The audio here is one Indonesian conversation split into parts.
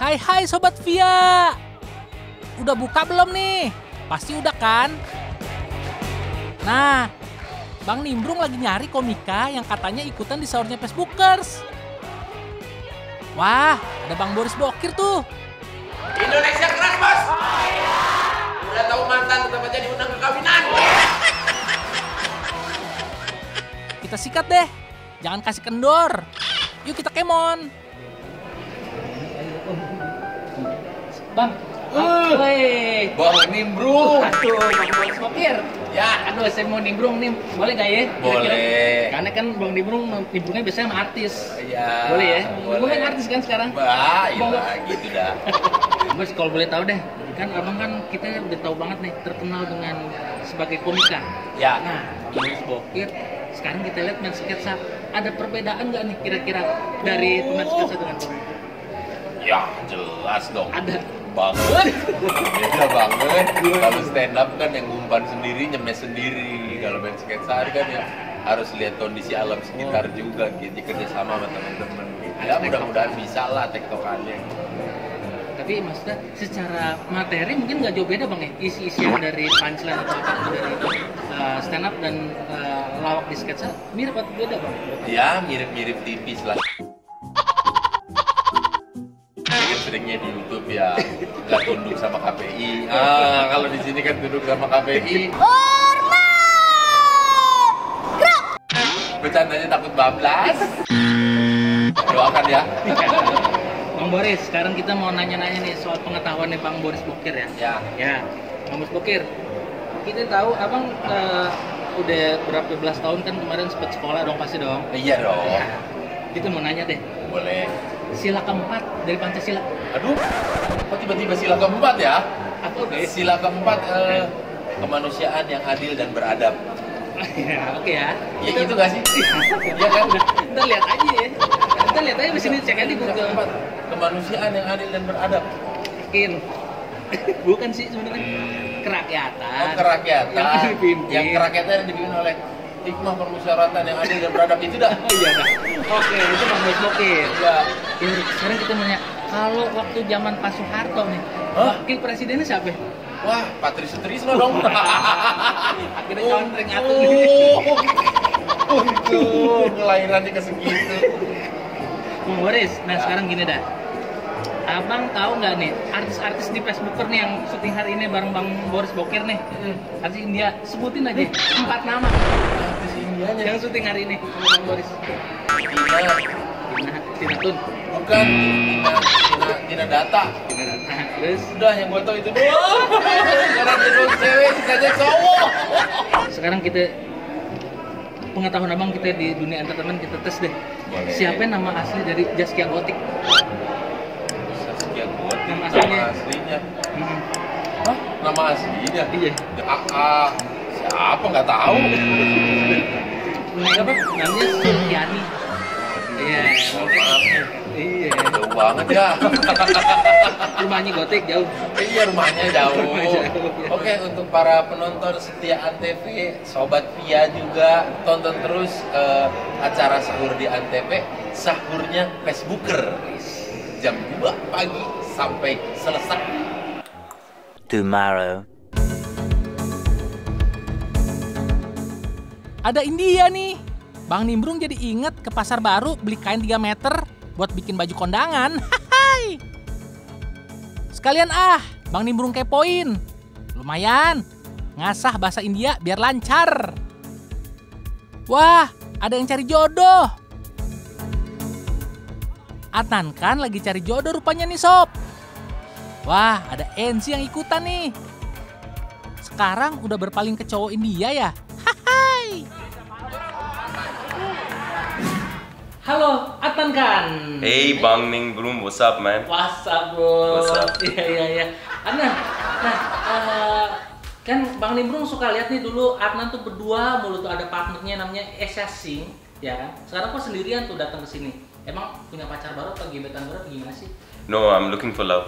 Hai Sobat Via. Udah buka belum nih? Pasti udah kan? Nah, Bang Nimbrung lagi nyari komika yang katanya ikutan di sahurnya Facebookers. Wah, ada Bang Boris Bokir tuh. Indonesia keras, Bos. Udah tahu mantan tetap aja diundang ke kawinan. Kita sikat deh. Jangan kasih kendor. Yuk kita kemon. Bang, Bang Nimbrung. aduh, Bang Boris Bokir. Ya, Aduh, saya mau nimbrung nih, boleh gak ya? boleh. Karena kan Bang nimbrungnya biasanya sama artis. Iya. Boleh ya? Boleh. Nimbrung kan artis kan sekarang? Bah, Bang, iya gitu dah. Bos, kalau boleh tahu deh, kan abang kan kita udah tahu banget nih, terkenal dengan sebagai komika. Ya. Nah, Boris Bokir, sekarang kita lihat main sketsa. Ada perbedaan nggak nih kira-kira dari pemain sketsa dengan Bang? Ya, jelas dong. Ada. Banget. Beda banget. Kalau stand up kan yang ngumpan sendiri, nyemes sendiri. Kalau main sketsa kan ya harus lihat kondisi alam sekitar juga gitu, kerja sama teman-teman. Ya mudah-mudahan bisa lah tektokannya. Tapi maksudnya secara materi mungkin nggak jauh beda bang ya, isi-isian dari punchline atau apa dari stand up dan lawak di sketsa mirip atau beda bang? Ya mirip-mirip tipis lah. Seringnya di YouTube ya nggak tunduk sama KPI. Kalau di sini kan tunduk sama KPI. Bercandanya takut bablas. Doakan ya. Bang Boris, sekarang kita mau nanya-nanya nih soal pengetahuan nih Bang Boris Bokir ya. Ya, Bang Boris Bokir. Kita tahu abang udah berapa belas tahun kan kemarin sempat sekolah dong pasti dong. Iya dong. Ya, kita mau nanya deh. Boleh. Sila keempat dari Pancasila. Aduh, kok tiba-tiba sila keempat ya? Apa oke? Sila keempat kemanusiaan yang adil dan beradab. Ya, oke ya. Ya itu gak sih? Iya kan? Kita lihat aja ya. Kita lihat aja di sini cek aja di Sila Google. keempat kemanusiaan yang adil dan beradab. Yakin? Bukan sih sebenarnya. Kerakyatan. Oh, kerakyatan. Yang dipimpin. Yang kerakyatan yang dipimpin oleh hikmah permusyawaratan yang adil dan beradab itu dah. Oh iya dah. Oke, itu Bang Boris Bokir. Ya. Ya, sekarang kita nanya, kalau waktu zaman Pak Soeharto nih, Hah? wakil presidennya siapa? Wah, Patri Sutrisno dong. Akhirnya contreng aku nih. Untung kelahirannya ke segitu. Bang Boris, nah sekarang gini dah. Abang tahu nggak nih artis-artis di Facebooker nih yang syuting hari ini bareng Bang Boris Bokir nih? Artis India, sebutin aja 4 nama Artis Indianya. yang syuting hari ini sama Bang Boris. Tina Tun. Bukan Tina Data. Nah, terus Udah yang gue tau itu doang. Karena dia doang cewek, sisanya cowok. sekarang kita pengetahuan abang kita di dunia entertainment kita tes deh. Boleh. Siapa nama asli dari Zaskia Gotik? Saskia Gotik. Nama aslinya. Nama aslinya. Hmm. Hah? Nama aslinya? Iya. Siapa nggak tahu? Siapa? Namanya Sulkiani. Iya. Maaf. Iya. Jauh banget ya. Rumahnya Gotik jauh. Iya rumahnya jauh. Rumahnya jauh, ya. Oke untuk para penonton setia Antv, Sobat Via juga tonton terus acara sahur di Antv, sahurnya Facebooker jam 2 pagi sampai selesai. Tomorrow. Ada India nih. Bang Nimbrung jadi inget ke pasar baru beli kain 3 meter buat bikin baju kondangan. Hai. Sekalian Bang Nimbrung kepoin. Lumayan. Ngasah bahasa India biar lancar. Wah, ada yang cari jodoh. Adnan kan lagi cari jodoh rupanya nih sob. Wah, ada Enzi yang ikutan nih. Sekarang udah berpaling ke cowok India ya. Hai. Halo, Adnan kan? Hey Bang Nimbrung, what's up man? What's up bro? What's up? Iya. Adnan, nah kan Bang Nimbrung suka lihat nih dulu Adnan tuh berdua mulu tuh ada partnernya namanya Esya Singh, ya kan? Sekarang kok sendirian tuh datang ke sini. Emang punya pacar baru atau gebetan baru atau gimana sih? No, I'm looking for love.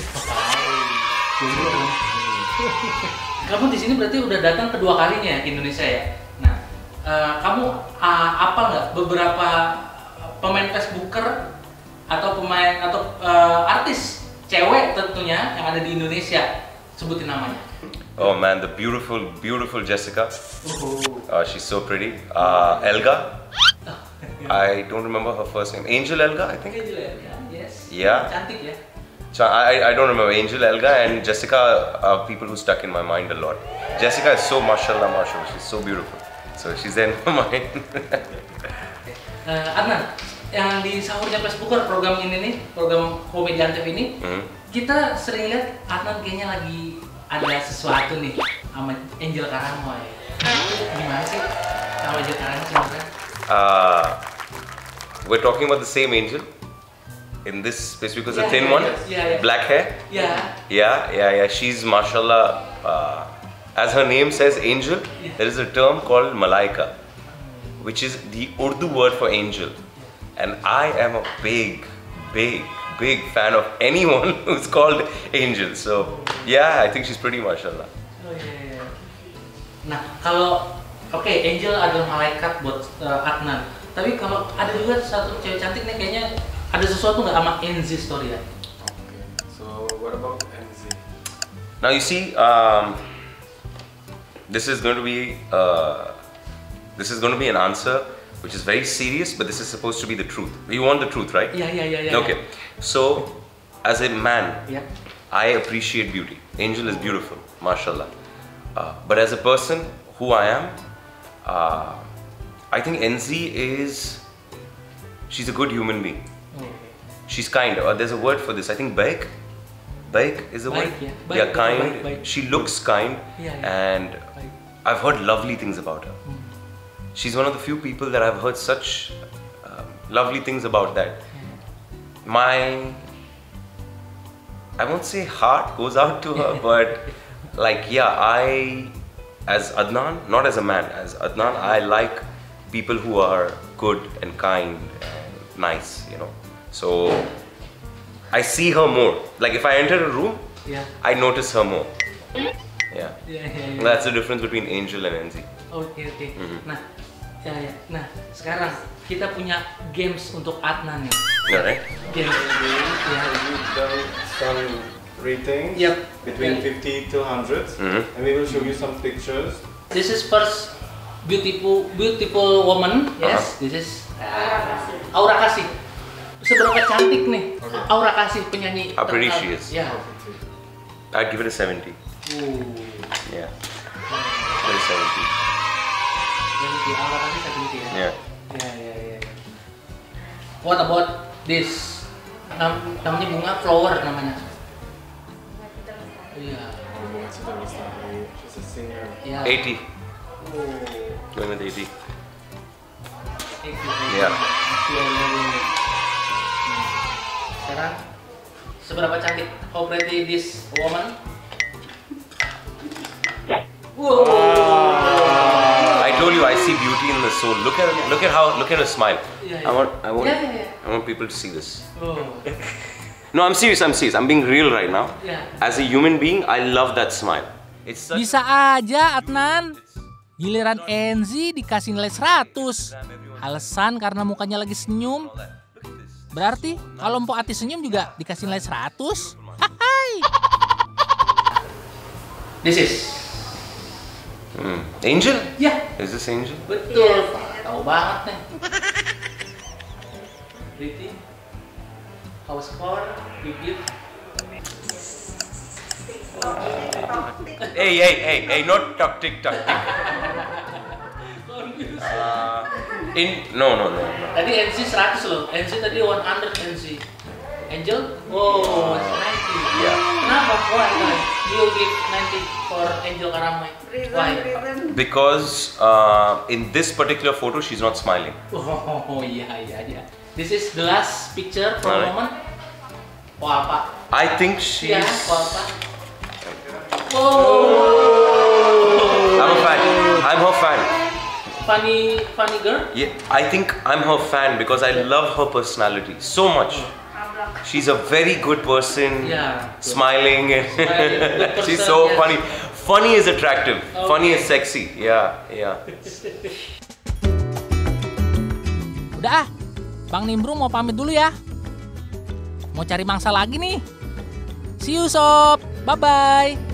Kamu di sini berarti udah datang kedua kalinya ya ke Indonesia ya. Nah, kamu apa nggak beberapa pemain Facebooker atau pemain atau artis cewek tentunya yang ada di Indonesia. Sebutin namanya. Oh man, the beautiful, beautiful Jessica. She's so pretty. Elga. I don't remember her first name. Angel Elga, I think. Angel Elga, yes. Yeah. Cantik ya. So I don't remember. Angel Elga and Jessica are people who stuck in my mind a lot. Jessica is so mashallah, mashallah. She's so beautiful. So she's in my mind. Adnan, yang di sahurnya Facebooker program ini nih, program Komedian TV ini, kita sering lihat Adnan kayaknya lagi ada sesuatu nih sama Angel Karamoy. Gimana sih sama Angel Karamoy sebenarnya? We're talking about the same angel in this space because the thin one, yeah. black hair. Yeah. She's mashallah. As her name says, angel. There is a term called malaika, which is the Urdu word for angel. And I am a big fan of anyone who's called angel. So yeah, I think she's pretty mashallah. Oh iya. Nah kalau Angel adalah malaikat buat Adnan. Tapi kalau ada juga satu cewek cantik nih kayaknya ada sesuatu nggak sama Enzi story ya? Okay. So what about NZ? Now you see, this is going to be an answer which is very serious, but this is supposed to be the truth. You want the truth, right? Yeah. Okay. So, as a man, Yeah. I appreciate beauty. Angel is beautiful, mashallah. But as a person, who I am, I think NZ she's a good human being. Okay. She's kind. There's a word for this. I think baik is the word. Yeah. Baik, Kind. baik. She looks kind, Yeah. and I've heard lovely things about her. She's one of the few people that I've heard such lovely things about that. I won't say heart goes out to her, but as Adnan, not as a man, as Adnan, I like people who are good and kind and nice, So I see her more. Like if I enter a room, Yeah. I notice her more. Yeah. Yeah. That's the difference between Angel and NZ. Oke. Nah, ya. Nah, sekarang kita punya games untuk Adnan nih. Yeah, right? Games. Ya. We've done some ratings Yep. between Yeah. 50 to 100, Mhm. and we will show you some pictures. This is first beautiful woman. Yes, this is Aura Kasih. Seberapa cantik nih Aura Kasih penyanyi? How pretty terkenal. she is. Ya. I'd give it a 70. Yeah. Very 70. Cantik Aura Kasih cantik ya. Yeah. Ya. What about this? Namanya bunga flower namanya. Iya. She's a singer. Ya. 80. Oh. Going with 80. Yeah. Sekarang seberapa cantik? How pretty this woman? Wow. I told you I see beauty in the soul. Look at her smile. Yeah. I want Yeah. I want people to see this. Oh. No, I'm serious. I'm being real right now. Yeah. As a human being, I love that smile. It's such Bisa aja Adnan. Giliran Enzi dikasih nilai 100. Alasan karena mukanya lagi senyum. Berarti kalau Mpok Ati senyum juga dikasih nilai 100? Hai. This is. Angel? Ya, Is this Angel? betul. Tahu banget nih. Pretty. House score, bibit. Hey, not tick. No. Tadi NC 100 loh. NC tadi 100 NC. Angel? Oh, 90. Yeah. Kenapa? Why? You give 90 for Angel Karamoy. Why? Because in this particular photo, she's not smiling. Oh iya. This is the last picture for Alright. moment. Oh apa? I think she's. Ya, oh apa? Oh, I'm her fan. funny girl. Yeah, I think I'm her fan because I love her personality so much. She's a very good person, Yeah. smiling, and good she's person, so yes. funny. Funny is attractive. Funny Okay. is sexy. Yeah. Udah Bang Nimbrung mau pamit dulu ya. Mau cari mangsa lagi nih. See you sob. Bye bye.